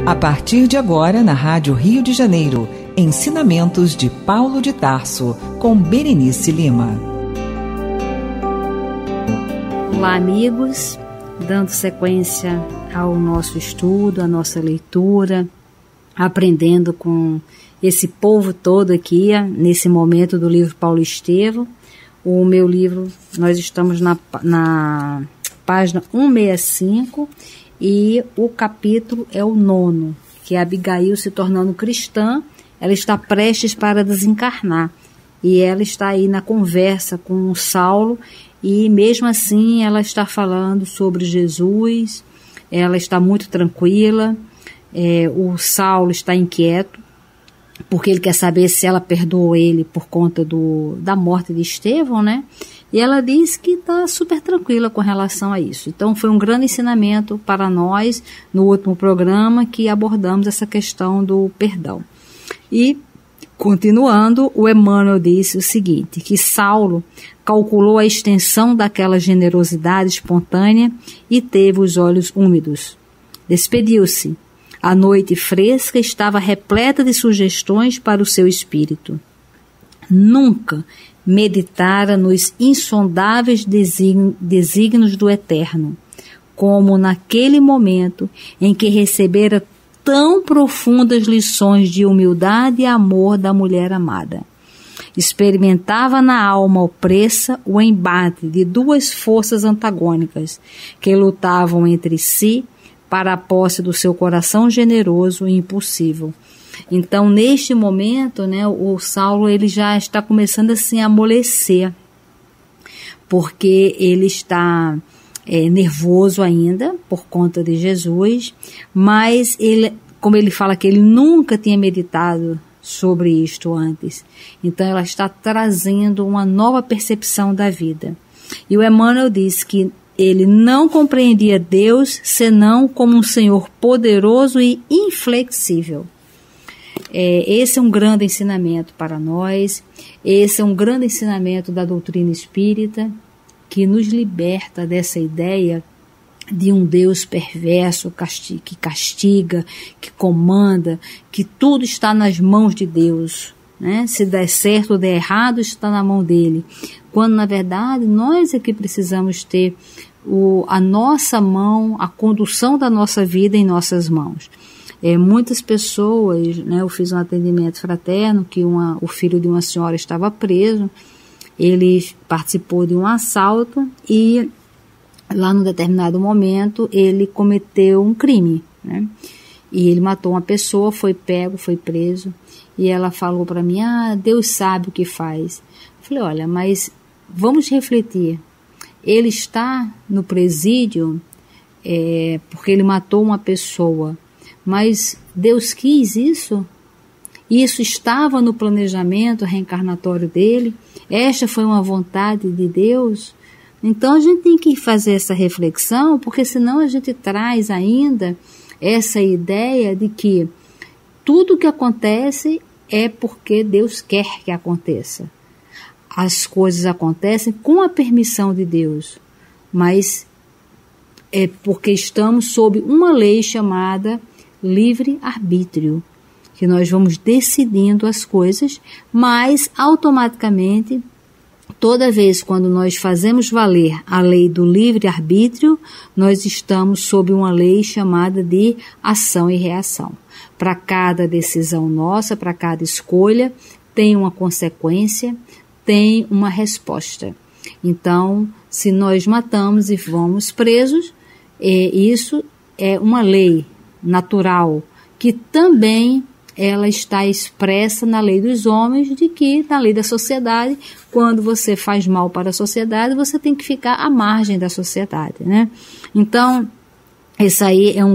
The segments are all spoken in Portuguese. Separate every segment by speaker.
Speaker 1: A partir de agora, na Rádio Rio de Janeiro, ensinamentos de Paulo de Tarso, com Berenice Lima.
Speaker 2: Olá, amigos, dando sequência ao nosso estudo, à nossa leitura, aprendendo com esse povo todo aqui, nesse momento do livro Paulo Estevam. O meu livro, nós estamos na página 165, e o capítulo é o 9, que é Abigail se tornando cristã. Ela está prestes para desencarnar, e ela está aí na conversa com o Saulo, e mesmo assim ela está falando sobre Jesus, ela está muito tranquila. O Saulo está inquieto, porque ele quer saber se ela perdoou ele por conta da morte de Estevão, né? E ela diz que está super tranquila com relação a isso. Então foi um grande ensinamento para nós no último programa que abordamos essa questão do perdão. E, continuando, o Emmanuel disse o seguinte, que Saulo calculou a extensão daquela generosidade espontânea e teve os olhos úmidos. Despediu-se. A noite fresca estava repleta de sugestões para o seu espírito. Nunca meditara nos insondáveis desígnios do Eterno, como naquele momento em que recebera tão profundas lições de humildade e amor da mulher amada. Experimentava na alma opressa o embate de duas forças antagônicas que lutavam entre si para a posse do seu coração generoso e impulsivo. Então, neste momento, né, o Saulo ele já está começando assim a amolecer, porque ele está nervoso ainda por conta de Jesus, mas ele, como ele fala que ele nunca tinha meditado sobre isto antes, então ela está trazendo uma nova percepção da vida. E o Emmanuel diz que ele não compreendia Deus senão como um Senhor poderoso e inflexível. Esse é um grande ensinamento para nós, esse é um grande ensinamento da doutrina espírita, que nos liberta dessa ideia de um Deus perverso, que castiga, que comanda, que tudo está nas mãos de Deus, né? Se der certo ou der errado, está na mão dele. Quando, na verdade, nós é que precisamos ter a nossa mão, a condução da nossa vida em nossas mãos. Muitas pessoas, né, eu fiz um atendimento fraterno, que o filho de uma senhora estava preso, ele participou de um assalto e lá num determinado momento ele cometeu um crime, né? E ele matou uma pessoa, foi pego, foi preso, e ela falou para mim, Deus sabe o que faz. Eu falei, olha, mas vamos refletir, ele está no presídio porque ele matou uma pessoa, mas Deus quis isso? Isso estava no planejamento reencarnatório dele? Esta foi uma vontade de Deus? Então a gente tem que fazer essa reflexão, porque senão a gente traz ainda essa ideia de que tudo que acontece é porque Deus quer que aconteça. As coisas acontecem com a permissão de Deus, mas é porque estamos sob uma lei chamada livre-arbítrio, que nós vamos decidindo as coisas, mas automaticamente, toda vez quando nós fazemos valer a lei do livre-arbítrio, nós estamos sob uma lei chamada de ação e reação. Para cada decisão nossa, para cada escolha, tem uma consequência, tem uma resposta. Então, se nós matamos e vamos presos, isso é uma lei natural, que também ela está expressa na lei dos homens, de que na lei da sociedade, quando você faz mal para a sociedade, você tem que ficar à margem da sociedade, né? Então, esse aí é um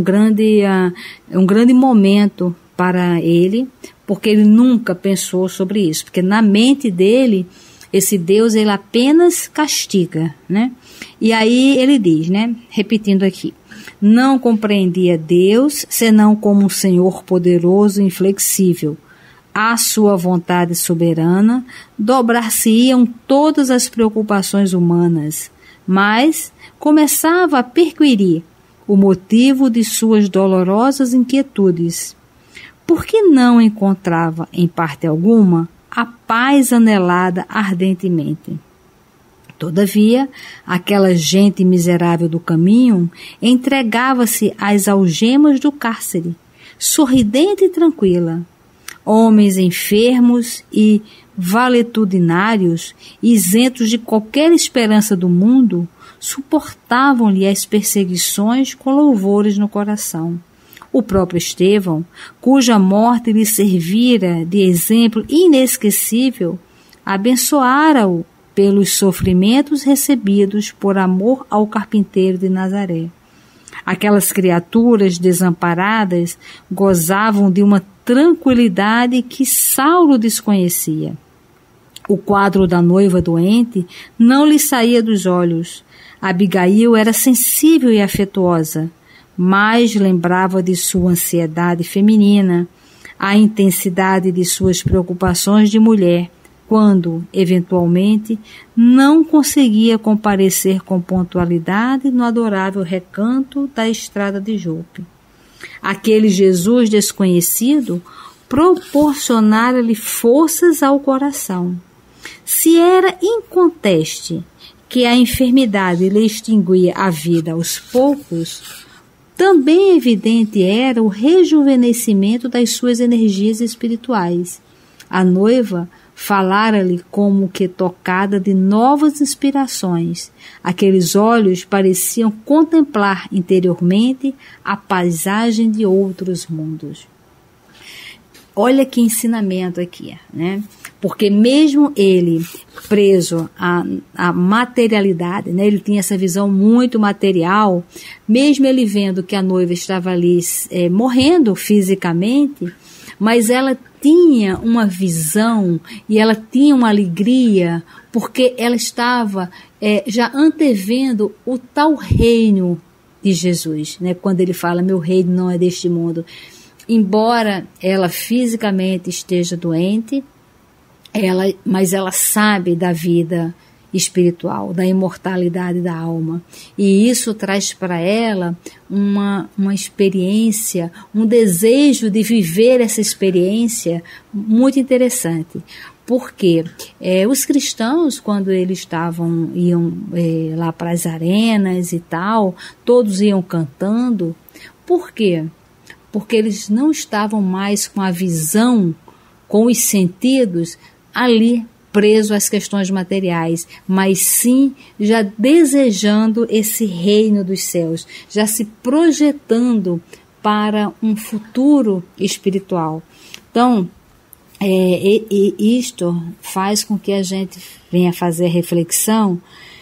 Speaker 2: grande momento para ele, porque ele nunca pensou sobre isso, porque na mente dele, esse Deus, ele apenas castiga, né? E aí ele diz, né, repetindo aqui, não compreendia Deus, senão como um Senhor poderoso e inflexível. À sua vontade soberana, dobrar-se-iam todas as preocupações humanas, mas começava a perquirir o motivo de suas dolorosas inquietudes, porque não encontrava, em parte alguma, a paz anelada ardentemente. Todavia, aquela gente miserável do caminho entregava-se às algemas do cárcere, sorridente e tranquila. Homens enfermos e valetudinários, isentos de qualquer esperança do mundo, suportavam-lhe as perseguições com louvores no coração. O próprio Estevão, cuja morte lhe servira de exemplo inesquecível, abençoara-o pelos sofrimentos recebidos por amor ao carpinteiro de Nazaré. Aquelas criaturas desamparadas gozavam de uma tranquilidade que Saulo desconhecia. O quadro da noiva doente não lhe saía dos olhos. Abigail era sensível e afetuosa, mas lembrava de sua ansiedade feminina, a intensidade de suas preocupações de mulher, quando, eventualmente, não conseguia comparecer com pontualidade no adorável recanto da estrada de Jope. Aquele Jesus desconhecido proporcionara-lhe forças ao coração. Se era inconteste que a enfermidade lhe extinguia a vida aos poucos, também evidente era o rejuvenescimento das suas energias espirituais. A noiva falara-lhe como que tocada de novas inspirações. Aqueles olhos pareciam contemplar interiormente a paisagem de outros mundos. Olha que ensinamento aqui, né? Porque mesmo ele preso à materialidade, né? Ele tinha essa visão muito material, mesmo ele vendo que a noiva estava ali morrendo fisicamente, mas ela tinha uma visão e ela tinha uma alegria, porque ela estava já antevendo o tal reino de Jesus, né? Quando ele fala, meu reino não é deste mundo. Embora ela fisicamente esteja doente, mas ela sabe da vida espiritual, da imortalidade da alma. E isso traz para ela uma experiência, um desejo de viver essa experiência muito interessante. Porque os cristãos, quando eles iam lá para as arenas e tal, todos iam cantando. Por quê? Porque eles não estavam mais com a visão, com os sentidos ali presos às questões materiais, mas sim já desejando esse reino dos céus, já se projetando para um futuro espiritual. Então, isto faz com que a gente venha fazer reflexão,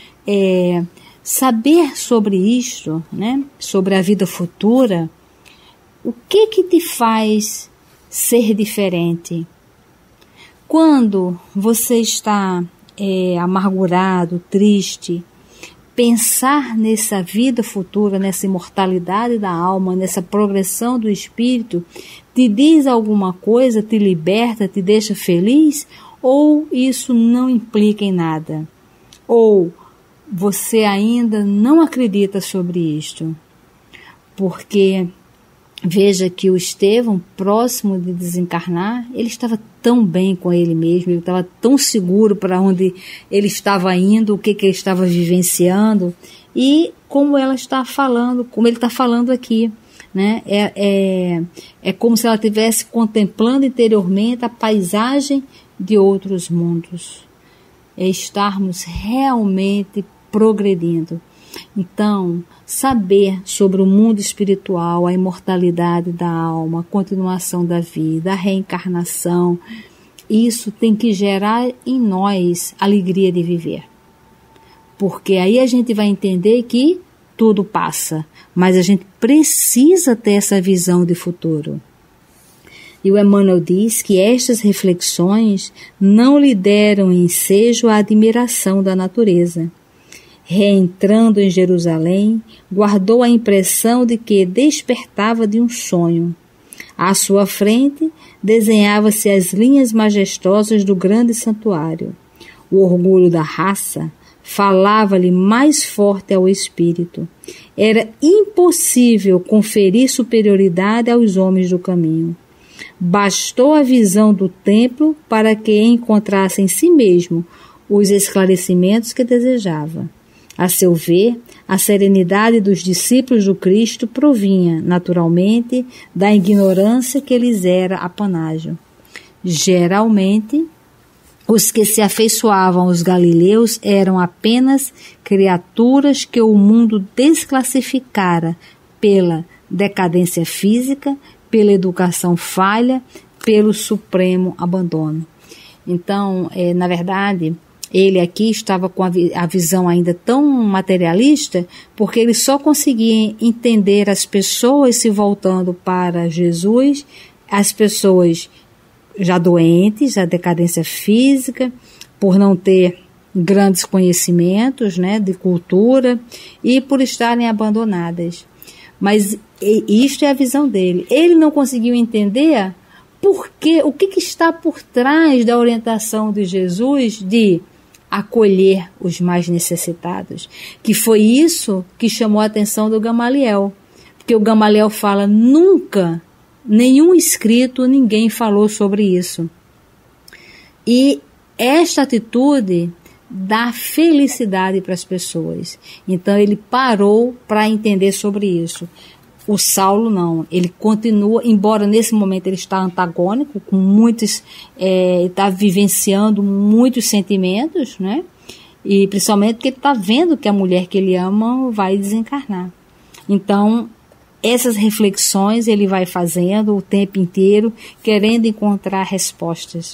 Speaker 2: saber sobre isto, né, sobre a vida futura. O que te faz ser diferente? Quando você está amargurado, triste, pensar nessa vida futura, nessa imortalidade da alma, nessa progressão do espírito, te diz alguma coisa, te liberta, te deixa feliz? Ou isso não implica em nada? Ou você ainda não acredita sobre isto? Porque veja que o Estevão, próximo de desencarnar, ele estava tão bem com ele mesmo, ele estava tão seguro para onde ele estava indo, o que ele estava vivenciando, e como ela está falando, como ele está falando aqui, né? É como se ela estivesse contemplando interiormente a paisagem de outros mundos. É estarmos realmente progredindo. Então, saber sobre o mundo espiritual, a imortalidade da alma, a continuação da vida, a reencarnação, isso tem que gerar em nós alegria de viver. Porque aí a gente vai entender que tudo passa, mas a gente precisa ter essa visão de futuro. E o Emmanuel diz que estas reflexões não lhe deram ensejo à admiração da natureza. Reentrando em Jerusalém, guardou a impressão de que despertava de um sonho. À sua frente, desenhava-se as linhas majestosas do grande santuário. O orgulho da raça, falava-lhe mais forte ao espírito. Era impossível conferir superioridade aos homens do caminho. Bastou a visão do templo para que encontrasse em si mesmo os esclarecimentos que desejava. A seu ver, a serenidade dos discípulos do Cristo provinha, naturalmente, da ignorância que lhes era apanágio. Geralmente, os que se afeiçoavam aos galileus eram apenas criaturas que o mundo desclassificara pela decadência física, pela educação falha, pelo supremo abandono. Então, na verdade, ele aqui estava com a visão ainda tão materialista, porque ele só conseguia entender as pessoas se voltando para Jesus, as pessoas já doentes, a decadência física, por não ter grandes conhecimentos, né, de cultura e por estarem abandonadas. Mas isto é a visão dele. Ele não conseguiu entender o que está por trás da orientação de Jesus de acolher os mais necessitados, que foi isso que chamou a atenção do Gamaliel, porque o Gamaliel fala: nunca, nenhum escrito, ninguém falou sobre isso. E esta atitude dá felicidade para as pessoas. Então ele parou para entender sobre isso. O Saulo não, ele continua, embora nesse momento ele está antagônico, com muitos, está vivenciando muitos sentimentos, né? E principalmente porque ele está vendo que a mulher que ele ama vai desencarnar. Então, essas reflexões ele vai fazendo o tempo inteiro, querendo encontrar respostas.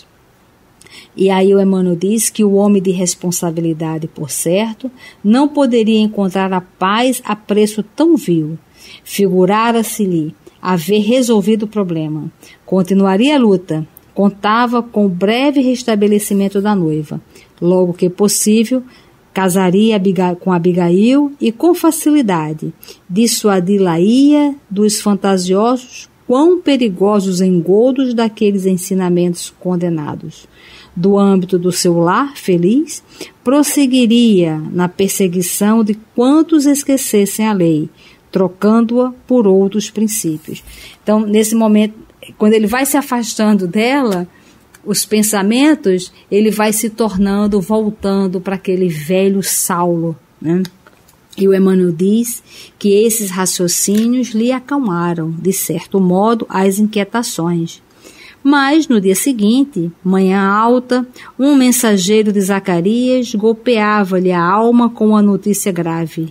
Speaker 2: E aí o Emmanuel diz que o homem de responsabilidade, por certo, não poderia encontrar a paz a preço tão vil. Figurara-se-lhe haver resolvido o problema. Continuaria a luta. Contava com o breve restabelecimento da noiva. Logo que possível, casaria com Abigail e com facilidade dissuadi-la-ia dos fantasiosos quão perigosos engodos daqueles ensinamentos condenados. Do âmbito do seu lar feliz, prosseguiria na perseguição de quantos esquecessem a lei, trocando-a por outros princípios. Então, nesse momento, quando ele vai se afastando dela, os pensamentos, ele vai se tornando, voltando para aquele velho Saulo, né? E o Emmanuel diz que esses raciocínios lhe acalmaram, de certo modo, as inquietações. Mas, no dia seguinte, manhã alta, um mensageiro de Zacarias golpeava-lhe a alma com uma notícia grave.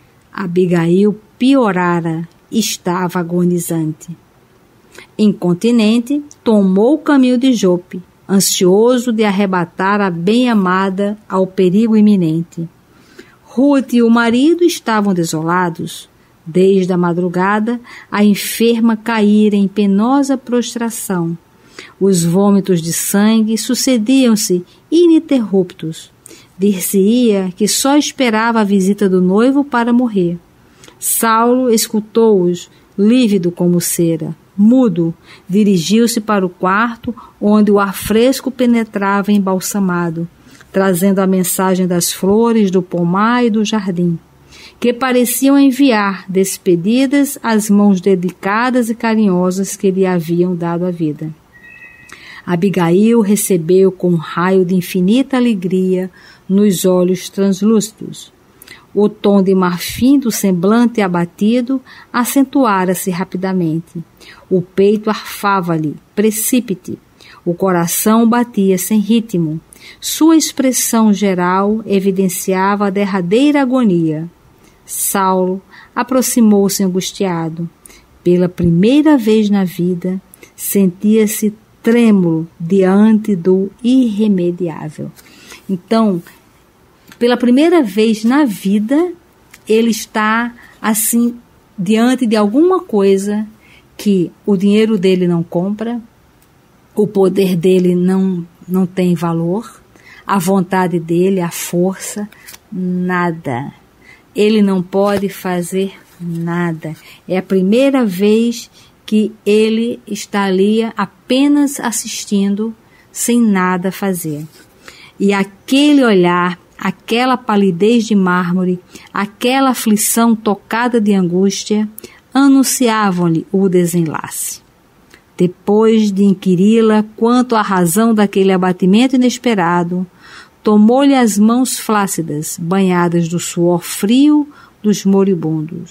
Speaker 2: Abigail piorara, estava agonizante. Incontinente, tomou o caminho de Jope, ansioso de arrebatar a bem-amada ao perigo iminente. Ruth e o marido estavam desolados. Desde a madrugada, a enferma caíra em penosa prostração. Os vômitos de sangue sucediam-se ininterruptos. Dir-se-ia que só esperava a visita do noivo para morrer. Saulo escutou-os, lívido como cera. Mudo, dirigiu-se para o quarto onde o ar fresco penetrava embalsamado, trazendo a mensagem das flores do pomar e do jardim, que pareciam enviar despedidas as mãos delicadas e carinhosas que lhe haviam dado a vida. Abigail recebeu com um raio de infinita alegria nos olhos translúcidos. O tom de marfim do semblante abatido acentuara-se rapidamente. O peito arfava-lhe, precípite. O coração batia sem ritmo. Sua expressão geral evidenciava a derradeira agonia. Saulo aproximou-se angustiado. Pela primeira vez na vida, sentia-se trêmulo diante do irremediável. Então, pela primeira vez na vida, ele está assim, diante de alguma coisa que o dinheiro dele não compra, o poder dele não tem valor, a vontade dele, a força, nada. Ele não pode fazer nada. É a primeira vez que ele está ali apenas assistindo, sem nada fazer. E aquele olhar aquela palidez de mármore, aquela aflição tocada de angústia, anunciavam-lhe o desenlace. Depois de inquiri-la quanto à razão daquele abatimento inesperado, tomou-lhe as mãos flácidas, banhadas do suor frio dos moribundos.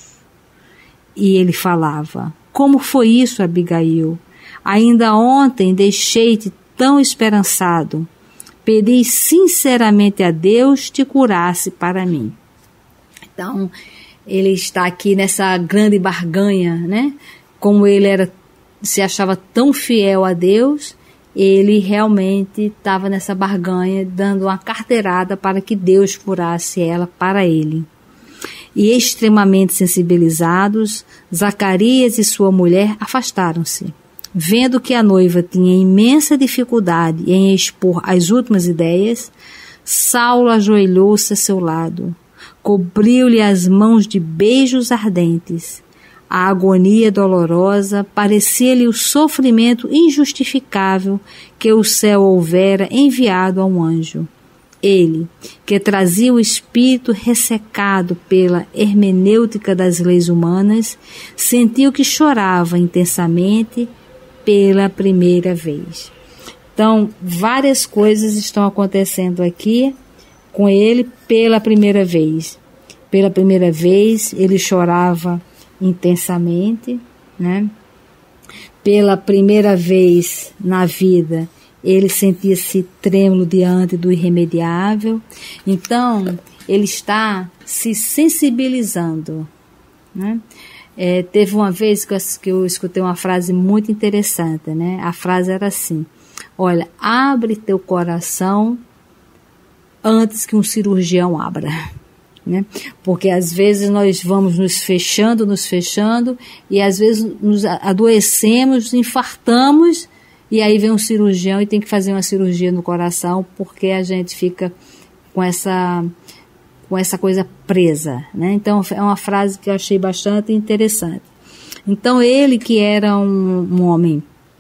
Speaker 2: E ele falava: como foi isso, Abigail? Ainda ontem deixei-te tão esperançado. Pedi sinceramente a Deus te curasse para mim. Então, ele está aqui nessa grande barganha, né? Como ele se achava tão fiel a Deus, ele realmente estava nessa barganha, dando uma carteirada para que Deus curasse ela para ele. E extremamente sensibilizados, Zacarias e sua mulher afastaram-se. Vendo que a noiva tinha imensa dificuldade em expor as últimas ideias, Saulo ajoelhou-se a seu lado, cobriu-lhe as mãos de beijos ardentes. A agonia dolorosa parecia-lhe o sofrimento injustificável que o céu houvera enviado a um anjo. Ele, que trazia o espírito ressecado pela hermenêutica das leis humanas, sentiu que chorava intensamente pela primeira vez. Então, várias coisas estão acontecendo aqui com ele pela primeira vez. Pela primeira vez, ele chorava intensamente, né? Pela primeira vez na vida, ele sentia-se trêmulo diante do irremediável. Então, ele está se sensibilizando, né? Teve uma vez que eu escutei uma frase muito interessante, né? A frase era assim: olha, abre teu coração antes que um cirurgião abra, né? Porque às vezes nós vamos nos fechando, e às vezes nos adoecemos, nos infartamos, e aí vem um cirurgião e tem que fazer uma cirurgia no coração, porque a gente fica com essa coisa presa, né? Então é uma frase que eu achei bastante interessante. Então ele, que era um homem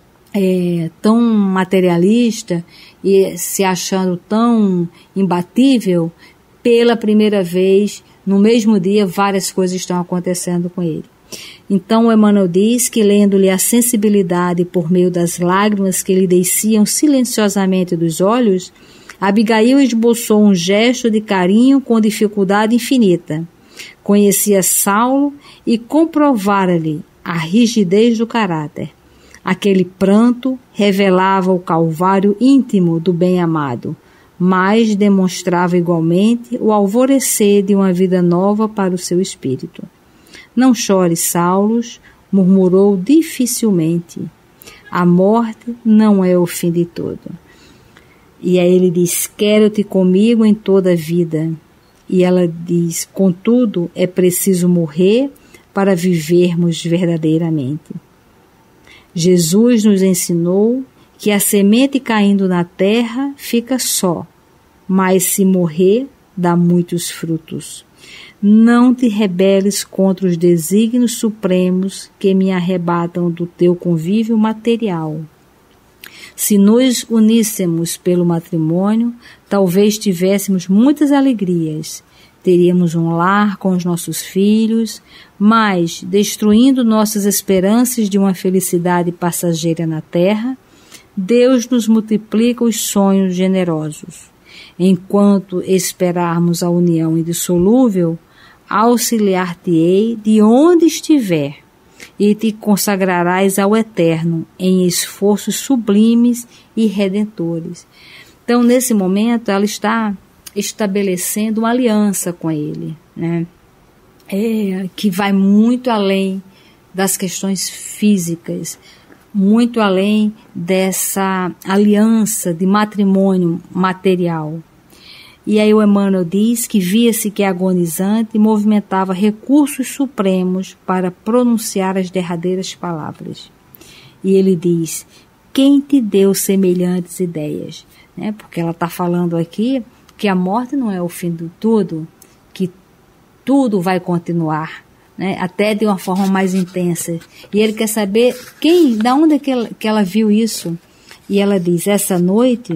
Speaker 2: tão materialista e se achando tão imbatível, pela primeira vez, no mesmo dia, várias coisas estão acontecendo com ele. Então Emmanuel diz que, lendo-lhe a sensibilidade por meio das lágrimas que lhe desciam silenciosamente dos olhos, Abigail esboçou um gesto de carinho com dificuldade infinita. Conhecia Saulo e comprovara-lhe a rigidez do caráter. Aquele pranto revelava o calvário íntimo do bem-amado, mas demonstrava igualmente o alvorecer de uma vida nova para o seu espírito. Não chores, Saulo, murmurou dificilmente. A morte não é o fim de tudo. E aí ele diz: quero-te comigo em toda a vida. E ela diz: contudo, é preciso morrer para vivermos verdadeiramente. Jesus nos ensinou que a semente caindo na terra fica só, mas se morrer, dá muitos frutos. Não te rebeles contra os desígnios supremos que me arrebatam do teu convívio material. Se nos uníssemos pelo matrimônio, talvez tivéssemos muitas alegrias. Teríamos um lar com os nossos filhos, mas, destruindo nossas esperanças de uma felicidade passageira na terra, Deus nos multiplica os sonhos generosos. Enquanto esperarmos a união indissolúvel, auxiliar-te-ei de onde estiver, e te consagrarás ao Eterno em esforços sublimes e redentores. Então, nesse momento, ela está estabelecendo uma aliança com ele, né? Que vai muito além das questões físicas, muito além dessa aliança de matrimônio material. E aí o Emmanuel diz que via-se que a agonizante movimentava recursos supremos para pronunciar as derradeiras palavras. E ele diz: quem te deu semelhantes ideias? Né? Porque ela está falando aqui que a morte não é o fim de tudo, que tudo vai continuar, né? Até de uma forma mais intensa. E ele quer saber da onde que ela viu isso. E ela diz: essa noite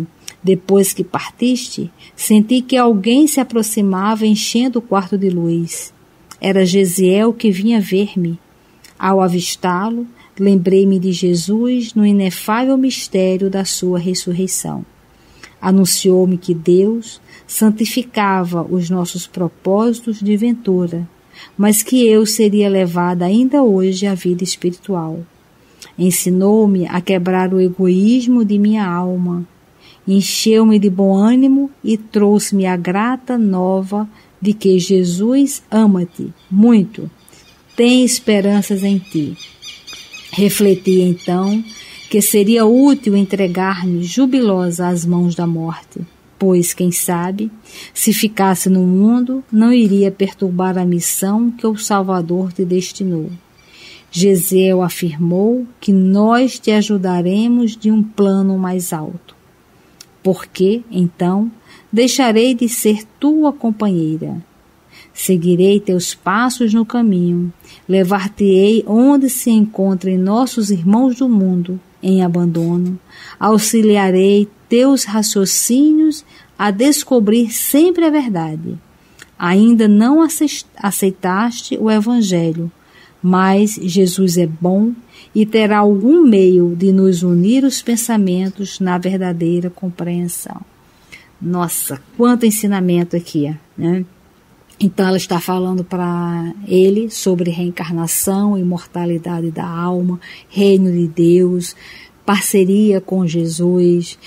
Speaker 2: Depois que partiste, senti que alguém se aproximava enchendo o quarto de luz. Era Gesiel que vinha ver-me. Ao avistá-lo, lembrei-me de Jesus no inefável mistério da sua ressurreição. Anunciou-me que Deus santificava os nossos propósitos de ventura, mas que eu seria levada ainda hoje à vida espiritual. Ensinou-me a quebrar o egoísmo de minha alma, encheu-me de bom ânimo e trouxe-me a grata nova de que Jesus ama-te muito, tem esperanças em ti. Refleti então que seria útil entregar-me jubilosa às mãos da morte, pois, quem sabe, se ficasse no mundo, não iria perturbar a missão que o Salvador te destinou. Gesiel afirmou que nós te ajudaremos de um plano mais alto. Porque, então, deixarei de ser tua companheira. Seguirei teus passos no caminho, levar-te-ei onde se encontrem nossos irmãos do mundo, em abandono, auxiliarei teus raciocínios a descobrir sempre a verdade. Ainda não aceitaste o Evangelho, mas Jesus é bom e terá algum meio de nos unir os pensamentos na verdadeira compreensão. Nossa, quanto ensinamento aqui, né? Então ela está falando para ele sobre reencarnação, imortalidade da alma, reino de Deus, parceria com Jesus,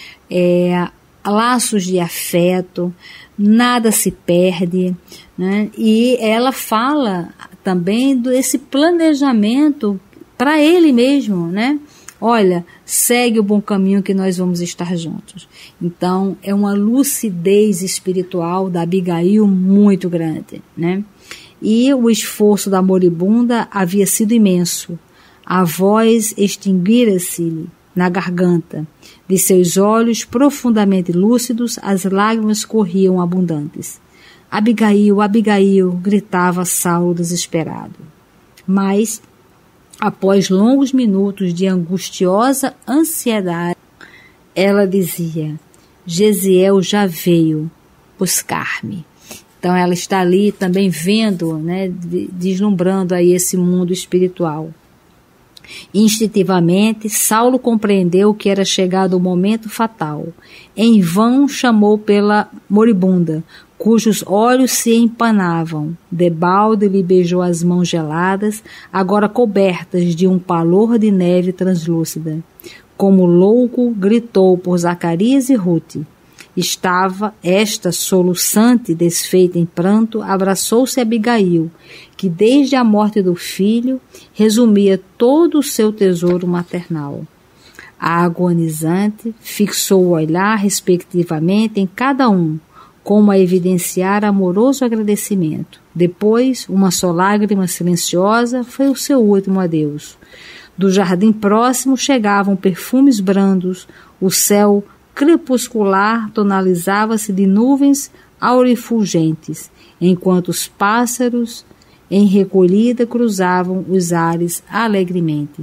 Speaker 2: laços de afeto, nada se perde, né? E ela fala também desse planejamento para ele mesmo, né? Olha, segue o bom caminho que nós vamos estar juntos. Então, é uma lucidez espiritual da Abigail muito grande, né? E o esforço da moribunda havia sido imenso. A voz extinguira-se na garganta. De seus olhos profundamente lúcidos, as lágrimas corriam abundantes. Abigail, Abigail, gritava Saulo desesperado. Mas, após longos minutos de angustiosa ansiedade, ela dizia: Gesiel já veio buscar-me. Então ela está ali também vendo, né, deslumbrando aí esse mundo espiritual. Instintivamente, Saulo compreendeu que era chegado o momento fatal. Em vão chamou pela moribunda, cujos olhos se empanavam. Debalde lhe beijou as mãos geladas, agora cobertas de um palor de neve translúcida. Como louco, gritou por Zacarias e Ruth. Estava esta soluçante, desfeita em pranto, abraçou-se a Abigail, que desde a morte do filho resumia todo o seu tesouro maternal. A agonizante fixou o olhar respectivamente em cada um, como a evidenciar amoroso agradecimento. Depois, uma só lágrima silenciosa foi o seu último adeus. Do jardim próximo chegavam perfumes brandos, o céu crepuscular tonalizava-se de nuvens aurifulgentes, enquanto os pássaros, em recolhida, cruzavam os ares alegremente.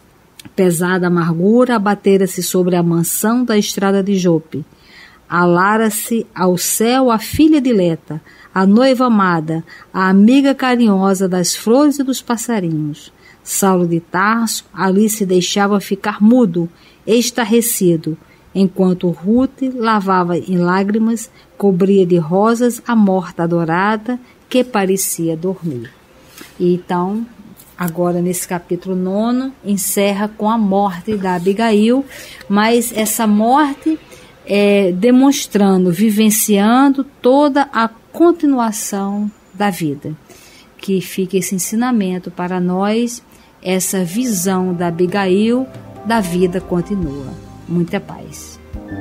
Speaker 2: Pesada amargura abatera-se sobre a mansão da estrada de Jope. Alara-se ao céu a filha dileta, a noiva amada, a amiga carinhosa das flores e dos passarinhos. Saulo de Tarso ali se deixava ficar mudo, estarrecido, enquanto Ruth lavava em lágrimas, cobria de rosas a morta adorada que parecia dormir. E então, agora nesse capítulo 9, encerra com a morte da Abigail, mas essa morte demonstrando, vivenciando toda a continuação da vida. Que fique esse ensinamento para nós, essa visão da Abigail, da vida continua. Muita paz.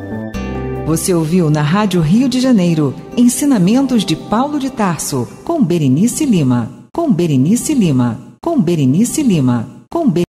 Speaker 1: Você ouviu na Rádio Rio de Janeiro, Ensinamentos de Paulo de Tarso, com Berenice Lima.